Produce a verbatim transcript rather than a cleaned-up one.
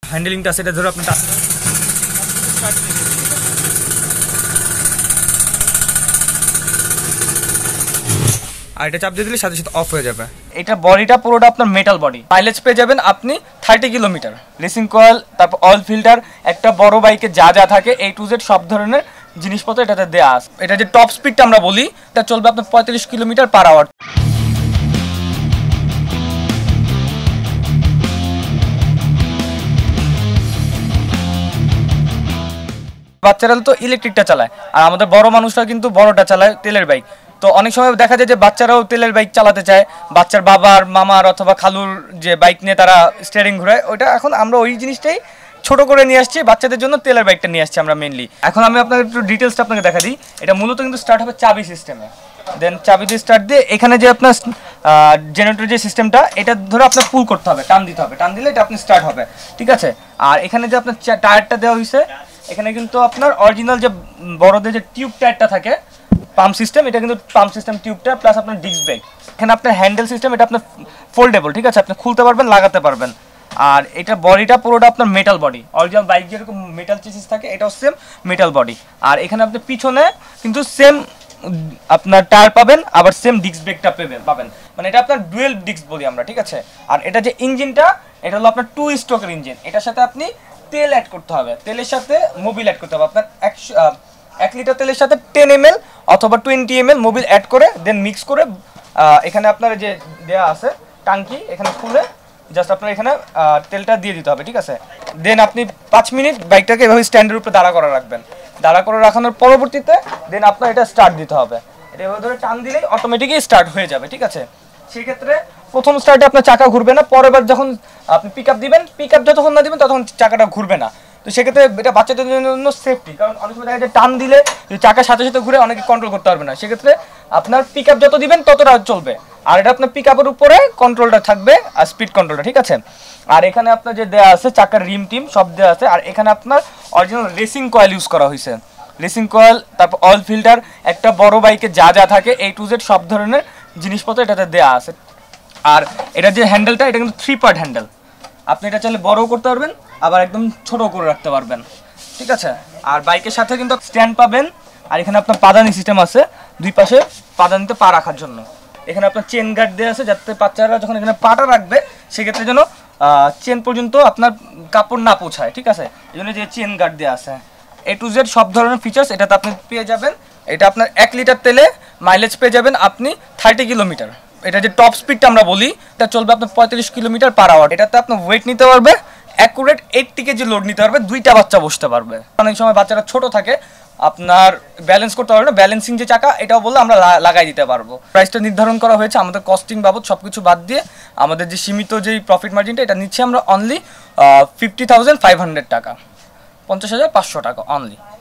হ্যান্ডেলিংটা সেটা ধরে আপনি আর এটা চাপ দিয়ে দিলে সাথে সাথে অফ হয়ে যাবে। এটা বডিটা পুরোটা আপনার মেটাল বডি, মাইলেজ পেয়ে যাবেন আপনি থার্টি কিলোমিটার। রেসিং কয়েল, তারপর অয়েল ফিল্টার, একটা বড় বাইকে যা যা থাকে এই টু জেড সব ধরনের জিনিসপত্র এটাতে দেওয়া আছে। এটা যে টপ স্পিডটা আমরা বলি এটা চলবে আপনার পঁয়ত্রিশ কিলোমিটার পার আওয়ার। বাচ্চারা তো ইলেকট্রিকটা চালায়, আর আমাদের বড় মানুষরা কিন্তু বড়টা চালায় তেলের বাইক। তো অনেক সময় দেখা যায় যে বাচ্চারাও তেলের বাইক চালাতে চায়, বাচ্চার বাবার, মামার অথবা খালুর যে বাইক নিয়ে তারা স্টিয়ারিং ঘোরায়, ওইটা এখন আমরা ওই জিনিসটাই ছোট করে নিয়ে আসছি, বাচ্চাদের জন্য তেলের বাইকটা নিয়ে আসছি আমরা মেনলি। এখন আমি আপনাকে একটু ডিটেলসটা আপনাকে দেখা দিই। এটা মূলত কিন্তু স্টার্ট হবে চাবি সিস্টেমে, দেন চাবি দিয়ে স্টার্ট দিয়ে এখানে যে আপনার জেনারেটর যে সিস্টেমটা এটা ধরে আপনার পুল করতে হবে, টান দিতে হবে, টান দিলে এটা আপনি স্টার্ট হবে, ঠিক আছে। আর এখানে যে আপনার টায়ারটা দেওয়া হয়েছে, এখানে কিন্তু আপনার অরিজিনাল যে বড়দের যে টিউব টায়ারটা থাকে পাম্প সিস্টেম, এটা কিন্তু পাম্প সিস্টেম টিউবটা প্লাস আপনার ডিস্ক ব্রেক। এখানে আপনার হ্যান্ডেল সিস্টেম, এটা আপনার ফোল্ডেবল, ঠিক আছে, আপনি খুলতে পারবেন, লাগাতে পারবেন। আর এটা বডিটা পুরোটা আপনার মেটাল বডি, অরিজিনাল বাইক যেরকম মেটাল চেসিস থাকে এটাও সেম মেটাল বডি। আর এখানে আপনি পিছনে কিন্তু সেম আপনার টায়ার পাবেন, আবার সেম ডিস্ক ব্রেকটা পাবেন পাবেন মানে এটা আপনার ডুয়েল ডিস্ক বলি আমরা, ঠিক আছে। আর এটা যে ইঞ্জিনটা এটা হলো আপনার টু স্ট্রোকের ইঞ্জিন, এটার সাথে আপনি তেল অ্যাড করতে হবে, তেলের সাথে মোবিল অ্যাড করতে হবে। আপনার একশো এক লিটার তেলের সাথে টেন এম এল অথবা twenty M L Mobil add করে দেন মিক্স করে এখানে আপনার যে দেওয়া আছে টাঙ্কি, এখানে খুলে জাস্ট আপনার এখানে তেলটা দিয়ে দিতে হবে, ঠিক আছে। দেন আপনি পাঁচ মিনিট বাইকটাকে এভাবে স্ট্যান্ডের উপরে দাঁড়া করে রাখবেন, দাঁড়া করে রাখানোর পরবর্তীতে দেন আপনার এটা স্টার্ট দিতে হবে। এটা এভাবে ধরে টান দিলেই অটোমেটিকই স্টার্ট হয়ে যাবে, ঠিক আছে। সেক্ষেত্রে প্রথম স্টার্টে আপনার চাকা ঘুরবে না, পরের বার যখন আপনি পিক আপ দিবেন, পিক আপ যতক্ষণ না দিবেন তখন চাকাটা ঘুরবে না। তো সেক্ষেত্রে এটা বাচ্চাদের জন্য সেফটি, কারণ অনেক সময় দেখা যায় টান দিলে চাকার সাথে সাথে ঘুরে অনেকে কন্ট্রোল করতে পারবে না। সেক্ষেত্রে আপনার পিক আপ যত দিবেন ততটা চলবে, আর এটা আপনার পিক আপের উপরে কন্ট্রোলটা থাকবে আর স্পিড কন্ট্রোলটা, ঠিক আছে। আর এখানে আপনার যে দেওয়া আছে চাকার রিম টিম সব দেওয়া আছে। আর এখানে আপনার অরিজিনাল রেসিং কয়েল ইউজ করা হয়েছে, রেসিং কয়েল, তারপর অয়েল ফিল্টার, একটা বড় বাইকে যা যা থাকে এই টু জেড সব ধরনের জিনিসপত্র এটাতে দেওয়া আছে। আর এটা যে হ্যান্ডেলটা এটা কিন্তু থ্রি পার্ট হ্যান্ডেল, আপনি এটা চাইলে বড়ও করতে পারবেন আবার একদম ছোট করে রাখতে পারবেন, ঠিক আছে। আর বাইকের সাথে কিন্তু স্ট্যান্ড পাবেন, আর এখানে আপনার পাদানি সিস্টেম আছে দুই পাশে পাদানিতে পা রাখার জন্য। এখানে আপনার চেন গার্ড দেওয়া আছে যাতে বাচ্চারা যখন এখানে পাটা রাখবে সেক্ষেত্রে যেন চেন পর্যন্ত আপনার কাপড় না পৌঁছায়, ঠিক আছে, এই জন্য যে চেন গার্ড দেওয়া আছে। এ টু জেড সব ধরনের ফিচার্স এটাতে আপনি পেয়ে যাবেন। এটা আপনার এক লিটার তেলে মাইলেজ পেয়ে যাবেন আপনি থার্টি কিলোমিটার। এটা যে টপ স্পিডটা আমরা বলি এটা চলবে আপনার পঁয়ত্রিশ কিলোমিটার পার আওয়ার। এটাতে আপনার ওয়েট নিতে পারবে অ্যাকুরেট এইটটি কেজি লোড নিতে পারবে, দুইটা বাচ্চা বসতে পারবে। অনেক সময় বাচ্চারা ছোট থাকে, আপনার ব্যালেন্স করতে পারবে না, ব্যালেন্সিং যে চাকা এটাও বললে আমরা লাগাই দিতে পারবো। প্রাইসটা নির্ধারণ করা হয়েছে আমাদের কস্টিং বাবদ সব কিছু বাদ দিয়ে, আমাদের যে সীমিত যেই প্রফিট মার্জিনটা এটা নিচ্ছি আমরা only fifty thousand five hundred টাকা, পঞ্চাশ হাজার পাঁচশো টাকা অনলি।